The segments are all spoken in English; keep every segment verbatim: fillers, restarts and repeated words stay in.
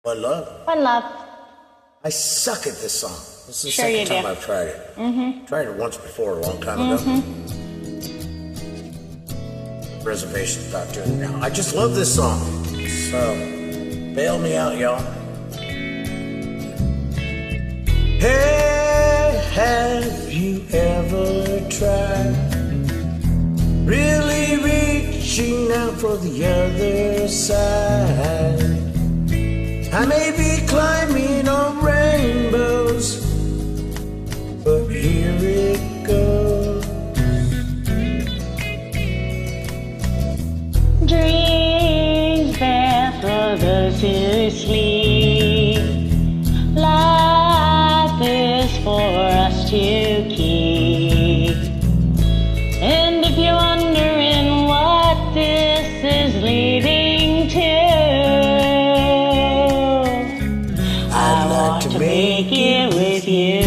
One love. One love. I suck at this song. This is the Sure you second time do. I've tried it. Mm-hmm. Tried it once before, a long time Mm-hmm. ago. Reservations about doing it now. I just love this song. So, bail me out, y'all. Hey, have you ever tried really reaching out for the other side? I may be climbing on rainbows, but here it goes. Dreams there for those who sleep. Life is for us to keep. And if you're wondering what this is leading to, I want to make it with you.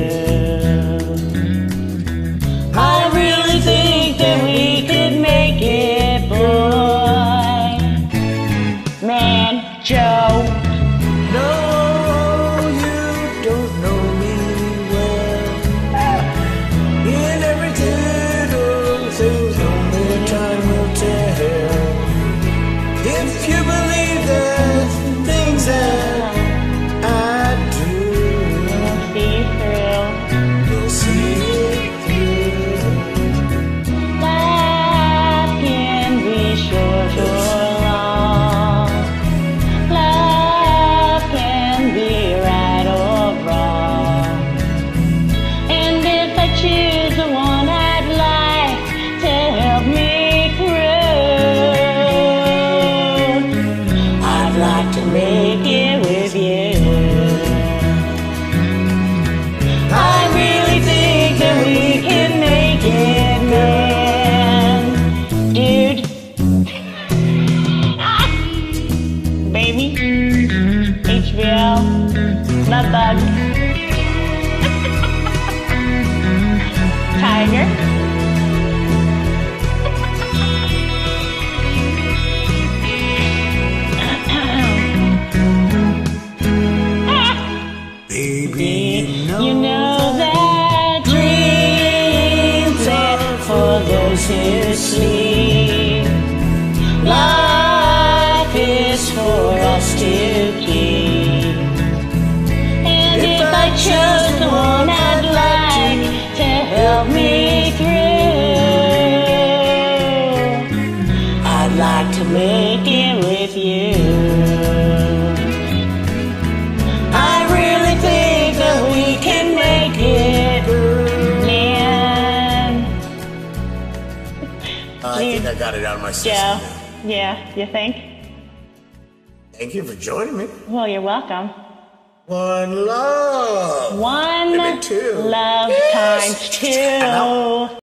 I really think that we could make it, boy. Man, Joe. No, you don't know me well. In every little thing, only time will tell. If you believe the things that I do, We'll see through. you'll see it through. Life can be short or long. Love can be right or wrong. And if I choose the one I'd like to help me through, I'd like to make it with you. I really think that we can make it, man. Dude. Baby. H B L. Love bug. Tiger. Baby, You know that dreams are for those who sleep. Life is for us to keep. And if I chose the one I'd like to help me through, I'd like to make it with you. I really think that we can make it, man. I think I got it out of my system. Joe. now. Yeah, you think? Thank you for joining me. Well, you're welcome. One love. One Maybe two. love Yes. times two.